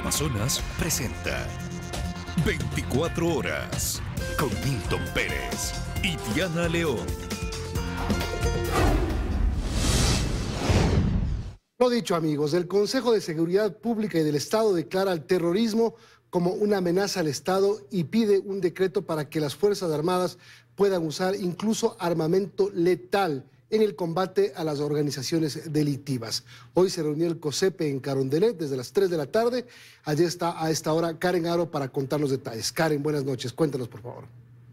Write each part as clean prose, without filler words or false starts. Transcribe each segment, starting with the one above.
Teleamazonas presenta 24 horas con Milton Pérez y Diana León. Lo dicho, amigos, el Consejo de Seguridad Pública y del Estado declara el terrorismo como una amenaza al Estado y pide un decreto para que las Fuerzas Armadas puedan usar incluso armamento letal en el combate a las organizaciones delictivas. Hoy se reunió el COSEPE en Carondelet desde las 3 de la tarde. Allí está a esta hora Karen Haro para contar los detalles. Karen, buenas noches. Cuéntanos, por favor.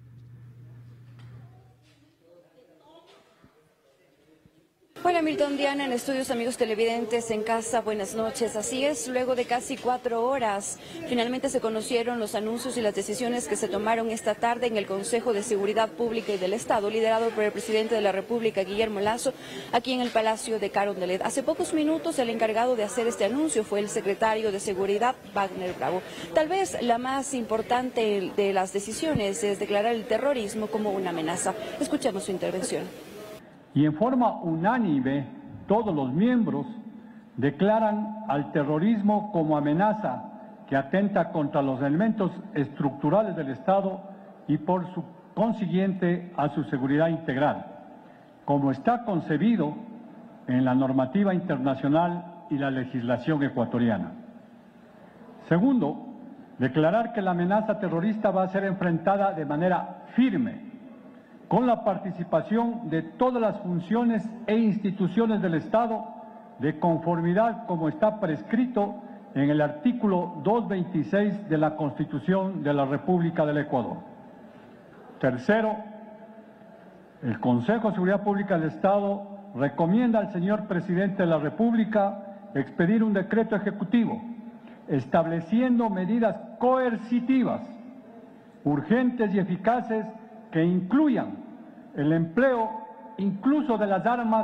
Hola Milton, Diana, en estudios, amigos televidentes en casa, buenas noches. Así es, luego de casi 4 horas, finalmente se conocieron los anuncios y las decisiones que se tomaron esta tarde en el Consejo de Seguridad Pública y del Estado, liderado por el presidente de la República, Guillermo Lasso, aquí en el Palacio de Carondelet. Hace pocos minutos el encargado de hacer este anuncio fue el secretario de Seguridad, Wagner Bravo. Tal vez la más importante de las decisiones es declarar el terrorismo como una amenaza. Escuchemos su intervención. Y en forma unánime, todos los miembros declaran al terrorismo como amenaza que atenta contra los elementos estructurales del Estado y por su consiguiente a su seguridad integral, como está concebido en la normativa internacional y la legislación ecuatoriana. Segundo, declarar que la amenaza terrorista va a ser enfrentada de manera firme, con la participación de todas las funciones e instituciones del Estado, de conformidad como está prescrito en el artículo 226 de la Constitución de la República del Ecuador. Tercero, el Consejo de Seguridad Pública del Estado recomienda al señor Presidente de la República expedir un decreto ejecutivo estableciendo medidas coercitivas, urgentes y eficaces que incluyan el empleo incluso de las armas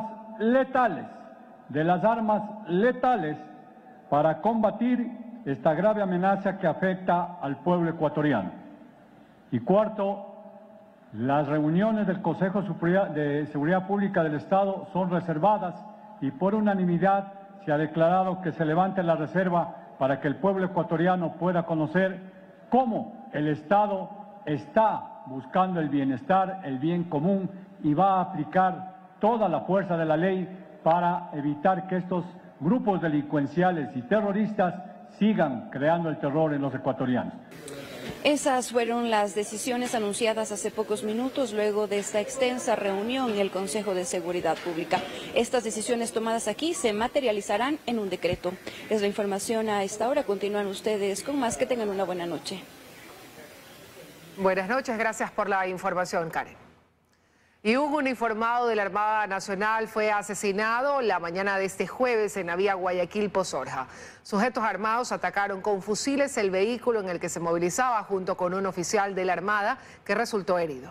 letales para combatir esta grave amenaza que afecta al pueblo ecuatoriano. Y cuarto, las reuniones del Consejo de Seguridad Pública del Estado son reservadas y por unanimidad se ha declarado que se levante la reserva para que el pueblo ecuatoriano pueda conocer cómo el Estado está buscando el bienestar, el bien común, y va a aplicar toda la fuerza de la ley para evitar que estos grupos delincuenciales y terroristas sigan creando el terror en los ecuatorianos. Esas fueron las decisiones anunciadas hace pocos minutos luego de esta extensa reunión en el Consejo de Seguridad Pública. Estas decisiones tomadas aquí se materializarán en un decreto. Es la información a esta hora. Continúan ustedes con más. Que tengan una buena noche. Buenas noches, gracias por la información, Karen. Y un uniformado de la Armada Nacional fue asesinado la mañana de este jueves en la vía Guayaquil-Pozorja. Sujetos armados atacaron con fusiles el vehículo en el que se movilizaba junto con un oficial de la Armada que resultó herido.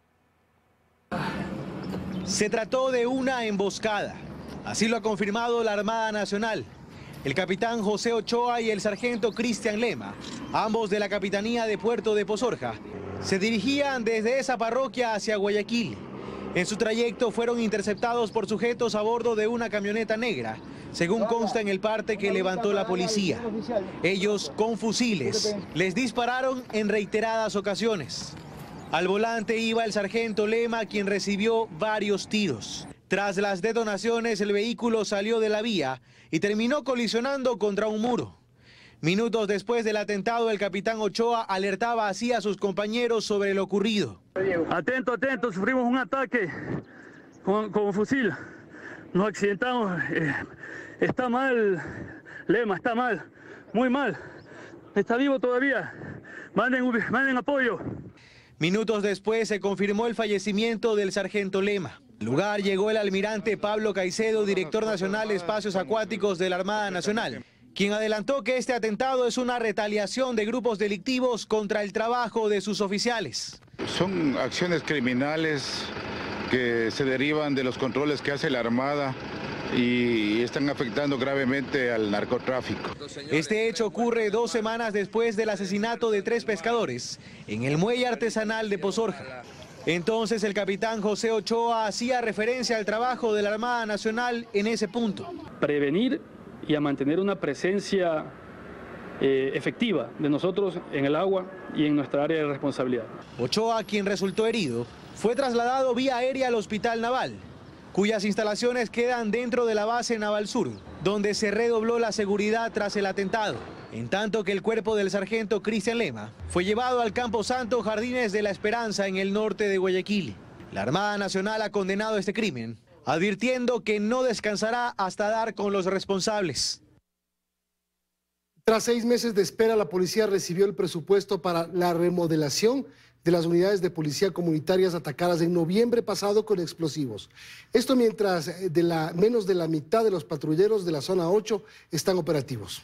Se trató de una emboscada, así lo ha confirmado la Armada Nacional. El capitán José Ochoa y el sargento Cristian Lema, ambos de la Capitanía de Puerto de Pozorja, se dirigían desde esa parroquia hacia Guayaquil. En su trayecto fueron interceptados por sujetos a bordo de una camioneta negra, según consta en el parte que levantó la policía. Ellos, con fusiles, les dispararon en reiteradas ocasiones. Al volante iba el sargento Lema, quien recibió varios tiros. Tras las detonaciones, el vehículo salió de la vía y terminó colisionando contra un muro. Minutos después del atentado, el capitán Ochoa alertaba así a sus compañeros sobre lo ocurrido. Atento, atento, sufrimos un ataque con fusil. Nos accidentamos. Está mal, Lema, está mal, muy mal. Está vivo todavía. Manden apoyo. Minutos después se confirmó el fallecimiento del sargento Lema. Al lugar llegó el almirante Pablo Caicedo, director nacional de Espacios Acuáticos de la Armada Nacional, quien adelantó que este atentado es una retaliación de grupos delictivos contra el trabajo de sus oficiales. Son acciones criminales que se derivan de los controles que hace la Armada y están afectando gravemente al narcotráfico. Este hecho ocurre 2 semanas después del asesinato de 3 pescadores en el muelle artesanal de Pozorja. Entonces el capitán José Ochoa hacía referencia al trabajo de la Armada Nacional en ese punto. Prevenir y a mantener una presencia efectiva de nosotros en el agua y en nuestra área de responsabilidad. Ochoa, quien resultó herido, fue trasladado vía aérea al Hospital Naval, cuyas instalaciones quedan dentro de la base Naval Sur, donde se redobló la seguridad tras el atentado, en tanto que el cuerpo del sargento Cristian Lema fue llevado al Campo Santo Jardines de la Esperanza en el norte de Guayaquil. La Armada Nacional ha condenado este crimen, advirtiendo que no descansará hasta dar con los responsables. Tras 6 meses de espera, la policía recibió el presupuesto para la remodelación de las unidades de policía comunitarias atacadas en noviembre pasado con explosivos. Esto mientras menos de la mitad de los patrulleros de la zona 8 están operativos.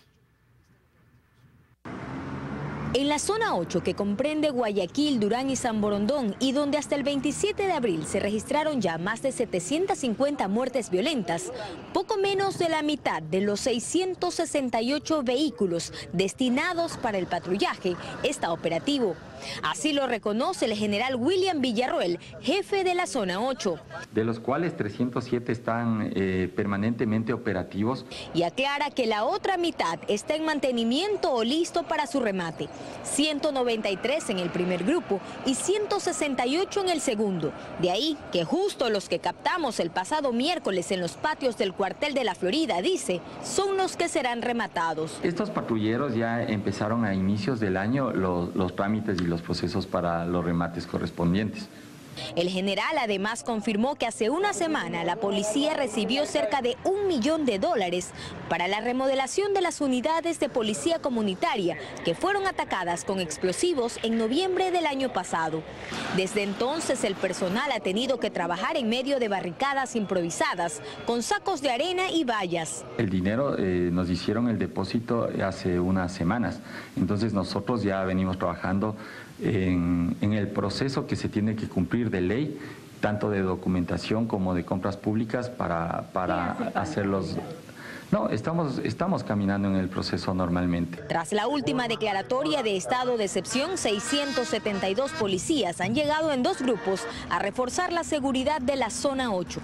En la zona 8, que comprende Guayaquil, Durán y San Borondón, y donde hasta el 27 de abril se registraron ya más de 750 muertes violentas, poco menos de la mitad de los 668 vehículos destinados para el patrullaje está operativo. Así lo reconoce el general William Villarroel, jefe de la zona 8. De los cuales 307 están permanentemente operativos. Y aclara que la otra mitad está en mantenimiento o listo para su remate. 193 en el primer grupo y 168 en el segundo. De ahí que justo los que captamos el pasado miércoles en los patios del cuartel de la Florida, dice, son los que serán rematados. Estos patrulleros ya empezaron a inicios del año los trámites y los procesos para los remates correspondientes. El general además confirmó que hace una semana la policía recibió cerca de $1 millón para la remodelación de las unidades de policía comunitaria que fueron atacadas con explosivos en noviembre del año pasado. Desde entonces el personal ha tenido que trabajar en medio de barricadas improvisadas con sacos de arena y vallas. El dinero nos hicieron el depósito hace unas semanas, entonces nosotros ya venimos trabajando en el proceso que se tiene que cumplir de ley, tanto de documentación como de compras públicas para hacerlos. No, estamos caminando en el proceso normalmente. Tras la última declaratoria de estado de excepción, 672 policías han llegado en 2 grupos a reforzar la seguridad de la zona 8.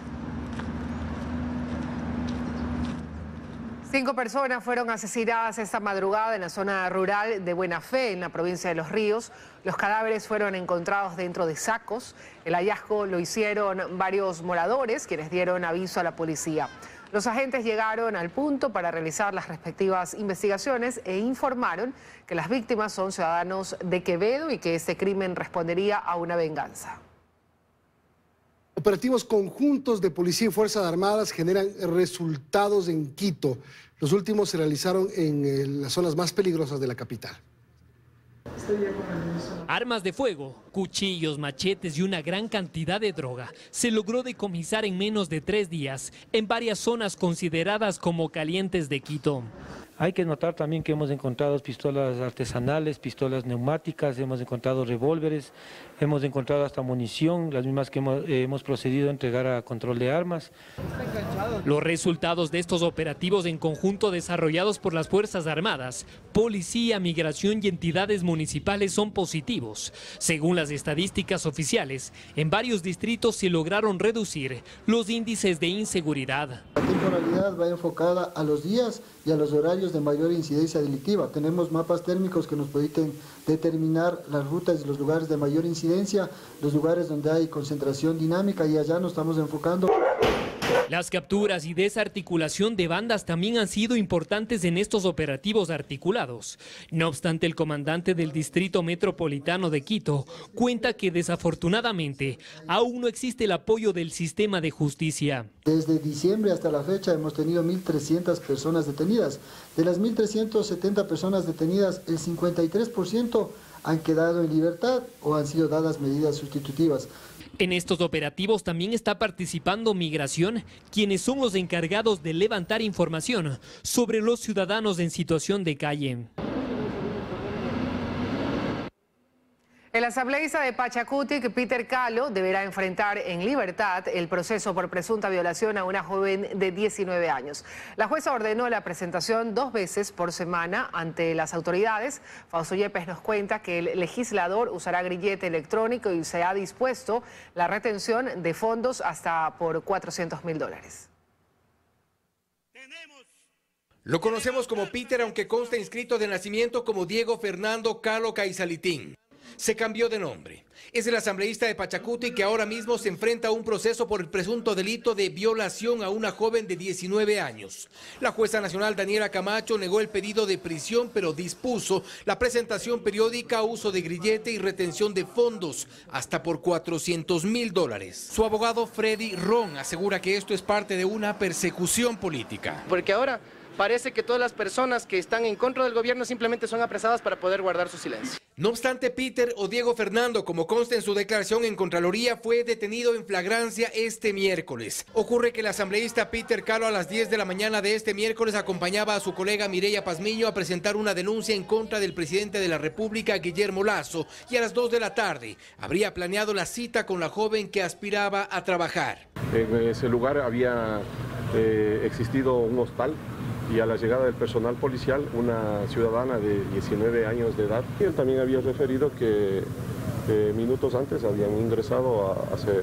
5 personas fueron asesinadas esta madrugada en la zona rural de Buena Fe, en la provincia de Los Ríos. Los cadáveres fueron encontrados dentro de sacos. El hallazgo lo hicieron varios moradores, quienes dieron aviso a la policía. Los agentes llegaron al punto para realizar las respectivas investigaciones e informaron que las víctimas son ciudadanos de Quevedo y que este crimen respondería a una venganza. Operativos conjuntos de policía y fuerzas armadas generan resultados en Quito. Los últimos se realizaron en las zonas más peligrosas de la capital. Armas de fuego, cuchillos, machetes y una gran cantidad de droga se logró decomisar en menos de 3 días en varias zonas consideradas como calientes de Quito. Hay que notar también que hemos encontrado pistolas artesanales, pistolas neumáticas, hemos encontrado revólveres, hemos encontrado hasta munición, las mismas que hemos procedido a entregar a control de armas. Los resultados de estos operativos en conjunto desarrollados por las Fuerzas Armadas, Policía, Migración y entidades municipales son positivos. Según las estadísticas oficiales, en varios distritos se lograron reducir los índices de inseguridad. La temporalidad va enfocada a los días y a los horarios de mayor incidencia delictiva. Tenemos mapas térmicos que nos permiten determinar las rutas y los lugares de mayor incidencia, los lugares donde hay concentración dinámica, y allá nos estamos enfocando. Las capturas y desarticulación de bandas también han sido importantes en estos operativos articulados. No obstante, el comandante del Distrito Metropolitano de Quito cuenta que desafortunadamente aún no existe el apoyo del sistema de justicia. Desde diciembre hasta la fecha hemos tenido 1.300 personas detenidas. De las 1.370 personas detenidas, el 53% han quedado en libertad o han sido dadas medidas sustitutivas. En estos operativos también está participando Migración, quienes son los encargados de levantar información sobre los ciudadanos en situación de calle. El asambleísta de Pachacutic, Peter Calo, deberá enfrentar en libertad el proceso por presunta violación a una joven de 19 años. La jueza ordenó la presentación 2 veces por semana ante las autoridades. Fausto Yepes nos cuenta que el legislador usará grillete electrónico y se ha dispuesto la retención de fondos hasta por $400.000. Lo conocemos como Peter, aunque consta inscrito de nacimiento como Diego Fernando Calo Caizalitín. Se cambió de nombre. Es el asambleísta de Pachacuti que ahora mismo se enfrenta a un proceso por el presunto delito de violación a una joven de 19 años. La jueza nacional Daniela Camacho negó el pedido de prisión, pero dispuso la presentación periódica, uso de grillete y retención de fondos, hasta por $400,000. Su abogado Freddy Ron asegura que esto es parte de una persecución política. Porque ahora parece que todas las personas que están en contra del gobierno simplemente son apresadas para poder guardar su silencio. No obstante, Peter o Diego Fernando, como consta en su declaración en Contraloría, fue detenido en flagrancia este miércoles. Ocurre que el asambleísta Peter Calo a las 10 de la mañana de este miércoles acompañaba a su colega Mireya Pazmiño a presentar una denuncia en contra del presidente de la República, Guillermo Lasso, y a las 2 de la tarde habría planeado la cita con la joven que aspiraba a trabajar. En ese lugar había existido un hostal, y a la llegada del personal policial, una ciudadana de 19 años de edad, él también había referido que minutos antes habían ingresado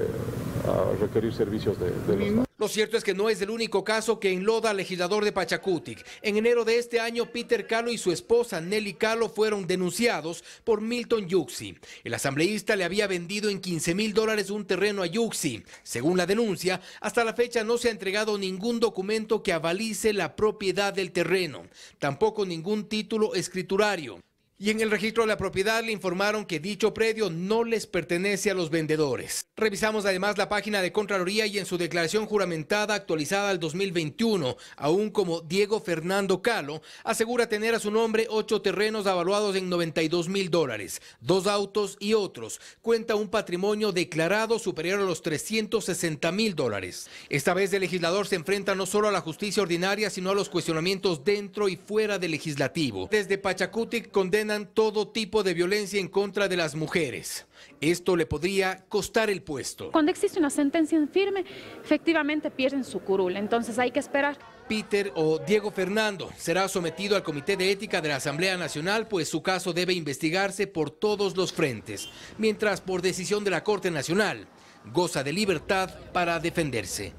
a requerir servicios de los... Lo cierto es que no es el único caso que enloda al legislador de Pachacuti. En enero de este año, Peter Calo y su esposa Nelly Calo fueron denunciados por Milton Yuxi. El asambleísta le había vendido en $15,000 un terreno a Yuxi. Según la denuncia, hasta la fecha no se ha entregado ningún documento que avalice la propiedad del terreno, tampoco ningún título escriturario. Y en el registro de la propiedad le informaron que dicho predio no les pertenece a los vendedores. Revisamos además la página de Contraloría y en su declaración juramentada actualizada al 2021, aún como Diego Fernando Calo, asegura tener a su nombre 8 terrenos avaluados en $92,000, 2 autos y otros. Cuenta un patrimonio declarado superior a los $360,000. Esta vez el legislador se enfrenta no solo a la justicia ordinaria, sino a los cuestionamientos dentro y fuera del legislativo. Desde Pachacuti condenan todo tipo de violencia en contra de las mujeres. Esto le podría costar el puesto. Cuando existe una sentencia en firme, efectivamente pierden su curul, entonces hay que esperar. Peter o Diego Fernando será sometido al Comité de Ética de la Asamblea Nacional, pues su caso debe investigarse por todos los frentes, mientras por decisión de la Corte Nacional goza de libertad para defenderse.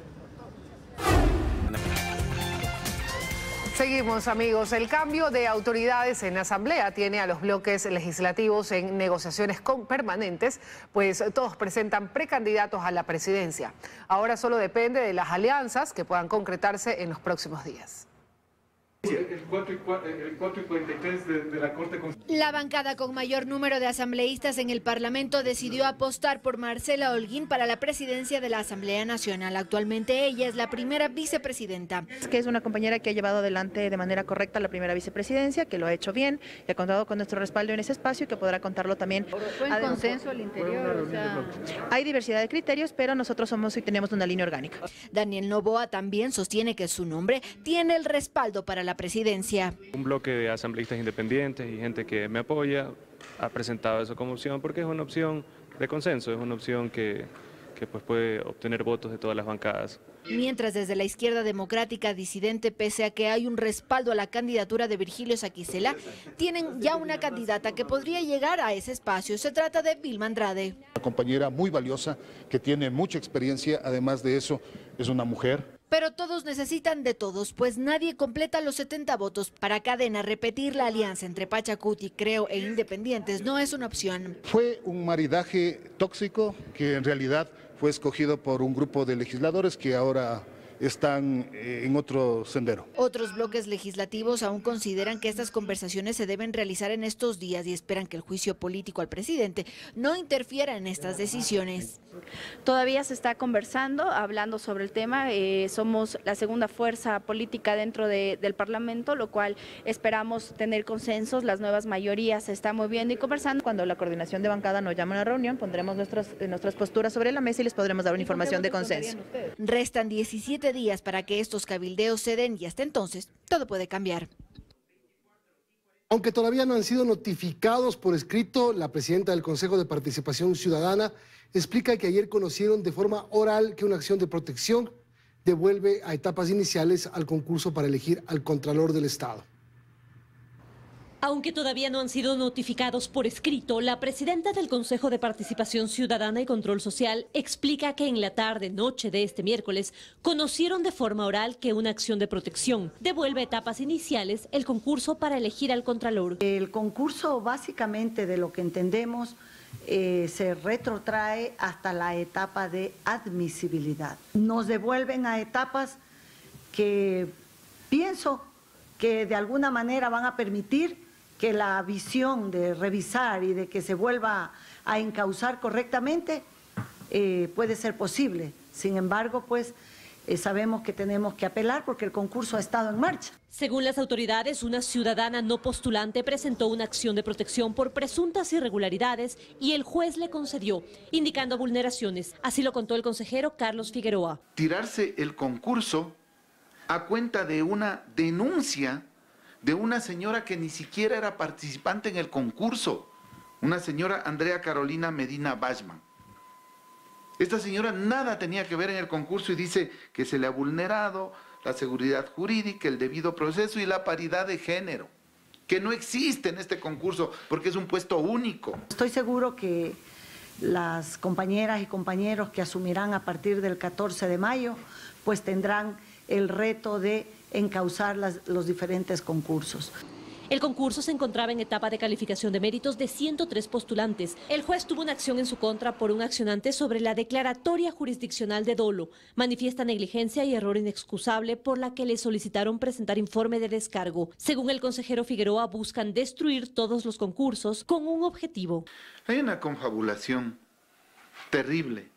Seguimos, amigos. El cambio de autoridades en la Asamblea tiene a los bloques legislativos en negociaciones permanentes, pues todos presentan precandidatos a la presidencia. Ahora solo depende de las alianzas que puedan concretarse en los próximos días. El 4 y 43 de la Corte Constitucional. La bancada con mayor número de asambleístas en el Parlamento decidió apostar por Marcela Holguín para la presidencia de la Asamblea Nacional. Actualmente ella es la primera vicepresidenta. Que es una compañera que ha llevado adelante de manera correcta la primera vicepresidencia, que lo ha hecho bien, que ha contado con nuestro respaldo en ese espacio y que podrá contarlo también. ¿Fue en consenso al interior? Hay diversidad de criterios, pero nosotros somos y tenemos una línea orgánica. Daniel Noboa también sostiene que su nombre tiene el respaldo para la presidencia. Un bloque de asambleístas independientes y gente que me apoya ha presentado eso como opción porque es una opción de consenso, es una opción que pues puede obtener votos de todas las bancadas. Mientras desde la izquierda democrática disidente, pese a que hay un respaldo a la candidatura de Virgilio Saquicela, tienen ya una candidata que podría llegar a ese espacio. Se trata de Vilma Andrade. Una compañera muy valiosa que tiene mucha experiencia, además de eso es una mujer. Pero todos necesitan de todos, pues nadie completa los 70 votos. Para Cadena, repetir la alianza entre Pachacuti, Creo e Independientes no es una opción. Fue un maridaje tóxico que en realidad fue escogido por un grupo de legisladores que ahora están en otro sendero. Otros bloques legislativos aún consideran que estas conversaciones se deben realizar en estos días y esperan que el juicio político al presidente no interfiera en estas decisiones. Todavía se está conversando, hablando sobre el tema. Somos la segunda fuerza política dentro del Parlamento, lo cual esperamos tener consensos. Las nuevas mayorías se están moviendo y conversando. Cuando la coordinación de bancada nos llame a una reunión, pondremos nuestras posturas sobre la mesa y les podremos dar una información de consenso. Restan 17 días para que estos cabildeos se den y hasta entonces todo puede cambiar. Aunque todavía no han sido notificados por escrito, la presidenta del Consejo de Participación Ciudadana explica que ayer conocieron de forma oral que una acción de protección devuelve a etapas iniciales al concurso para elegir al Contralor del Estado. Aunque todavía no han sido notificados por escrito, la presidenta del Consejo de Participación Ciudadana y Control Social explica que en la tarde-noche de este miércoles conocieron de forma oral que una acción de protección devuelve a etapas iniciales el concurso para elegir al Contralor. El concurso, básicamente, de lo que entendemos, se retrotrae hasta la etapa de admisibilidad. Nos devuelven a etapas que pienso que de alguna manera van a permitir que la visión de revisar y de que se vuelva a encauzar correctamente puede ser posible. Sin embargo, pues sabemos que tenemos que apelar porque el concurso ha estado en marcha. Según las autoridades, una ciudadana no postulante presentó una acción de protección por presuntas irregularidades y el juez le concedió, indicando vulneraciones. Así lo contó el consejero Carlos Figueroa. Tirarse el concurso a cuenta de una denuncia de una señora que ni siquiera era participante en el concurso, una señora Andrea Carolina Medina Bachman. Esta señora nada tenía que ver en el concurso y dice que se le ha vulnerado la seguridad jurídica, el debido proceso y la paridad de género, que no existe en este concurso porque es un puesto único. Estoy seguro que las compañeras y compañeros que asumirán a partir del 14 de mayo, pues tendrán el reto de encauzar los diferentes concursos. El concurso se encontraba en etapa de calificación de méritos de 103 postulantes. El juez tuvo una acción en su contra por un accionante sobre la declaratoria jurisdiccional de dolo. Manifiesta negligencia y error inexcusable por la que le solicitaron presentar informe de descargo. Según el consejero Figueroa, buscan destruir todos los concursos con un objetivo. Hay una confabulación terrible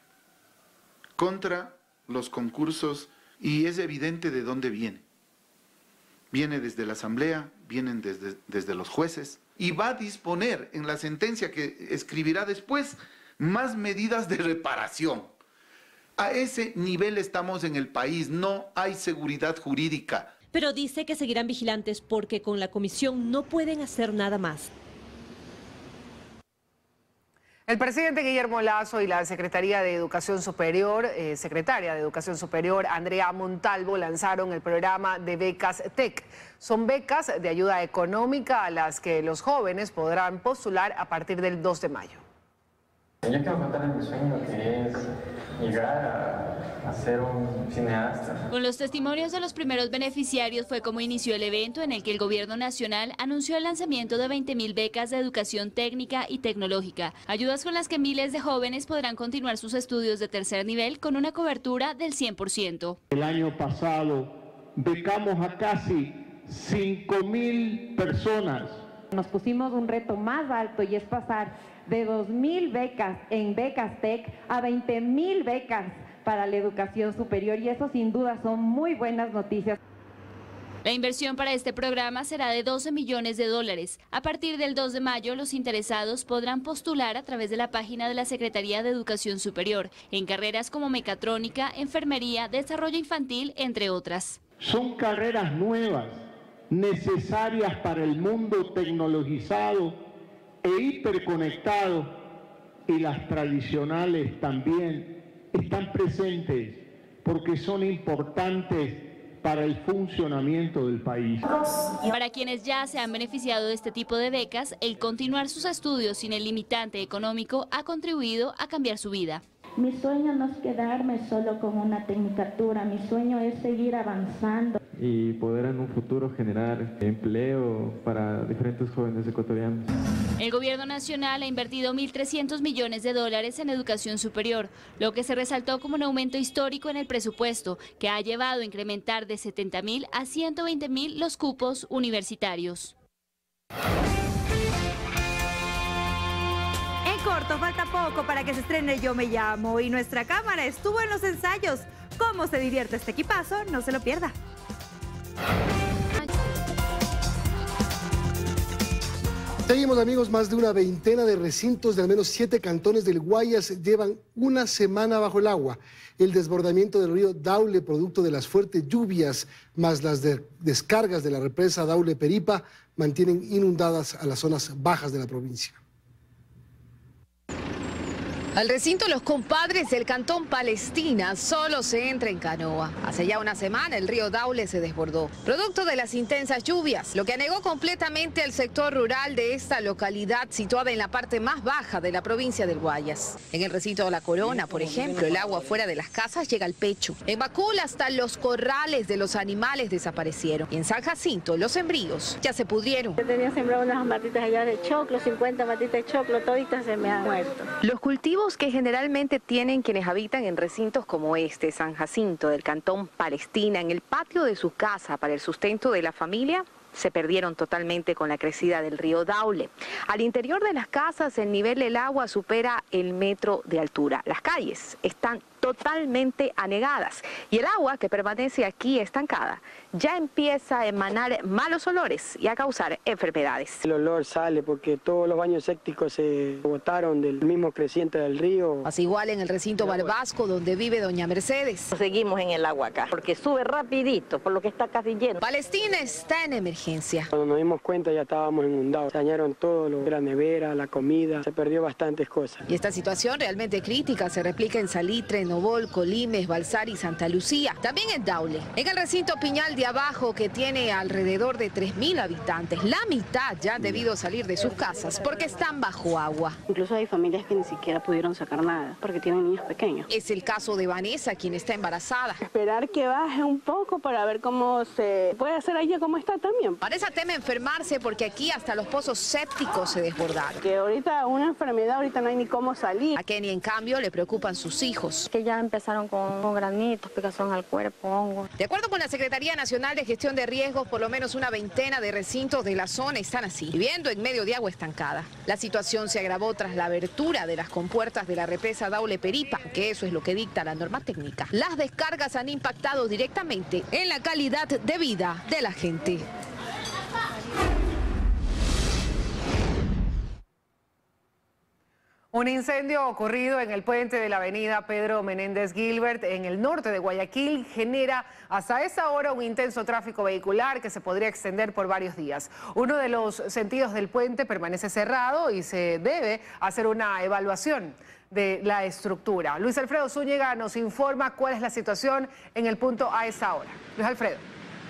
contra los concursos y es evidente de dónde viene. Viene desde la Asamblea, vienen desde los jueces y va a disponer en la sentencia que escribirá después más medidas de reparación. A ese nivel estamos en el país, no hay seguridad jurídica. Pero dice que seguirán vigilantes porque con la comisión no pueden hacer nada más. El presidente Guillermo Lasso y la secretaria de Educación Superior, Andrea Montalvo, lanzaron el programa de becas TEC. Son becas de ayuda económica a las que los jóvenes podrán postular a partir del 2 de mayo. Yo quiero contarles mi sueño, que es llegar a ser un cineasta. Con los testimonios de los primeros beneficiarios fue como inició el evento en el que el Gobierno Nacional anunció el lanzamiento de 20.000 becas de educación técnica y tecnológica, ayudas con las que miles de jóvenes podrán continuar sus estudios de tercer nivel con una cobertura del 100%. El año pasado becamos a casi 5.000 personas. Nos pusimos un reto más alto y es pasar de 2.000 becas en becas TEC a 20.000 becas para la educación superior y eso sin duda son muy buenas noticias. La inversión para este programa será de $12 millones. A partir del 2 de mayo, los interesados podrán postular a través de la página de la Secretaría de Educación Superior en carreras como mecatrónica, enfermería, desarrollo infantil, entre otras. Son carreras nuevas, necesarias para el mundo tecnologizado e hiperconectado, y las tradicionales también están presentes porque son importantes para el funcionamiento del país. Para quienes ya se han beneficiado de este tipo de becas, el continuar sus estudios sin el limitante económico ha contribuido a cambiar su vida. Mi sueño no es quedarme solo con una tecnicatura, mi sueño es seguir avanzando. Y poder en un futuro generar empleo para diferentes jóvenes ecuatorianos. El Gobierno Nacional ha invertido $1.300 millones en educación superior, lo que se resaltó como un aumento histórico en el presupuesto, que ha llevado a incrementar de 70.000 a 120.000 los cupos universitarios. En corto, falta poco para que se estrene Yo Me Llamo y nuestra cámara estuvo en los ensayos. ¿Cómo se divierte este equipazo? No se lo pierda. Seguimos, amigos. Más de una veintena de recintos de al menos 7 cantones del Guayas llevan una semana bajo el agua. El desbordamiento del río Daule, producto de las fuertes lluvias, más las descargas de la represa Daule-Peripa, mantienen inundadas a las zonas bajas de la provincia. Al recinto Los Compadres del Cantón Palestina solo se entra en canoa. Hace ya una semana el río Daule se desbordó, producto de las intensas lluvias, lo que anegó completamente al sector rural de esta localidad situada en la parte más baja de la provincia del Guayas. En el recinto La Corona, por ejemplo, el agua fuera de las casas llega al pecho. En Macul hasta los corrales de los animales desaparecieron. Y en San Jacinto los sembríos ya se pudrieron. Yo tenía sembrado unas matitas allá de choclo, 50 matitas de choclo, toditas se me han muerto. Los cultivos que generalmente tienen quienes habitan en recintos como este, San Jacinto, del Cantón Palestina, en el patio de su casa para el sustento de la familia, se perdieron totalmente con la crecida del río Daule. Al interior de las casas el nivel del agua supera el metro de altura. Las calles están totalmente anegadas y el agua que permanece aquí estancada ya empieza a emanar malos olores y a causar enfermedades. El olor sale porque todos los baños sépticos se botaron del mismo creciente del río. Así igual en el recinto Balbasco donde vive doña Mercedes. Seguimos en el agua acá porque sube rapidito por lo que está casi lleno. Palestina está en emergencia. Cuando nos dimos cuenta ya estábamos inundados. Se dañaron todo, lo de la nevera, la comida, se perdió bastantes cosas. Y esta situación realmente crítica se replica en Salitre, Novol, Colimes, Balsar y Santa Lucía. También en Daule. En el recinto Piñal de Abajo, que tiene alrededor de 3.000 habitantes, la mitad ya han debido salir de sus casas porque están bajo agua. Incluso hay familias que ni siquiera pudieron sacar nada porque tienen niños pequeños. Es el caso de Vanessa, quien está embarazada. Esperar que baje un poco para ver cómo se puede hacer ella como está también. Vanessa teme enfermarse porque aquí hasta los pozos sépticos se desbordaron. Que ahorita una enfermedad, ahorita no hay ni cómo salir. A Kenny, en cambio, le preocupan sus hijos. Que ya empezaron con granitos, picazón al cuerpo, hongos. De acuerdo con la Secretaría Nacional de Gestión de Riesgos, por lo menos una veintena de recintos de la zona están así, viviendo en medio de agua estancada. La situación se agravó tras la abertura de las compuertas de la represa Daule Peripa, que eso es lo que dicta la norma técnica. Las descargas han impactado directamente en la calidad de vida de la gente. Un incendio ocurrido en el puente de la avenida Pedro Menéndez Gilbert en el norte de Guayaquil genera hasta esa hora un intenso tráfico vehicular que se podría extender por varios días. Uno de los sentidos del puente permanece cerrado y se debe hacer una evaluación de la estructura. Luis Alfredo Zúñiga nos informa cuál es la situación en el punto a esa hora. Luis Alfredo.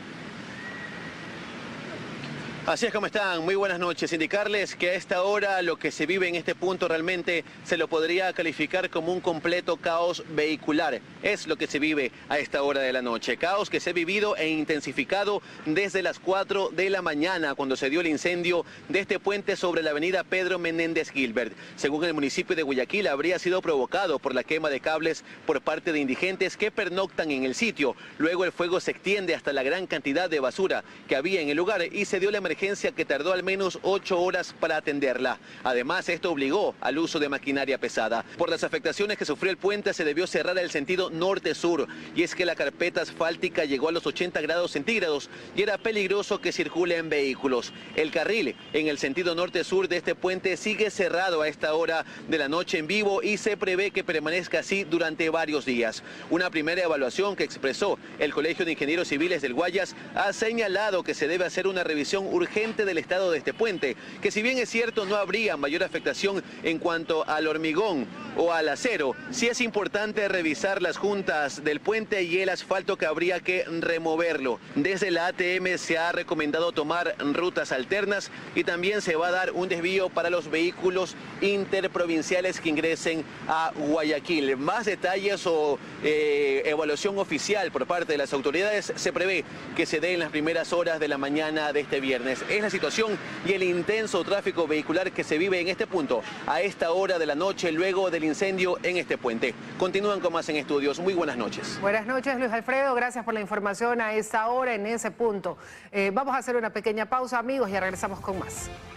Así es como están, muy buenas noches. Indicarles que a esta hora lo que se vive en este punto realmente se lo podría calificar como un completo caos vehicular. Es lo que se vive a esta hora de la noche. Caos que se ha vivido e intensificado desde las 4 de la mañana cuando se dio el incendio de este puente sobre la avenida Pedro Menéndez Gilbert. Según el municipio de Guayaquil, habría sido provocado por la quema de cables por parte de indigentes que pernoctan en el sitio. Luego el fuego se extiende hasta la gran cantidad de basura que había en el lugar y se dio la emergencia que tardó al menos 8 horas para atenderla. Además, esto obligó al uso de maquinaria pesada. Por las afectaciones que sufrió el puente, se debió cerrar el sentido norte-sur. Y es que la carpeta asfáltica llegó a los 80 grados centígrados y era peligroso que circulen vehículos. El carril en el sentido norte-sur de este puente sigue cerrado a esta hora de la noche en vivo y se prevé que permanezca así durante varios días. Una primera evaluación que expresó el Colegio de Ingenieros Civiles del Guayas ha señalado que se debe hacer una revisión urgente del estado de este puente, que si bien es cierto no habría mayor afectación en cuanto al hormigón o al acero, sí es importante revisar las juntas del puente y el asfalto que habría que removerlo. Desde la ATM se ha recomendado tomar rutas alternas y también se va a dar un desvío para los vehículos interprovinciales que ingresen a Guayaquil. Más detalles o evaluación oficial por parte de las autoridades se prevé que se dé en las primeras horas de la mañana de este viernes. Es la situación y el intenso tráfico vehicular que se vive en este punto a esta hora de la noche luego del incendio en este puente. Continúan con más en estudios. Muy buenas noches. Buenas noches, Luis Alfredo. Gracias por la información a esta hora en ese punto. Vamos a hacer una pequeña pausa, amigos, y regresamos con más.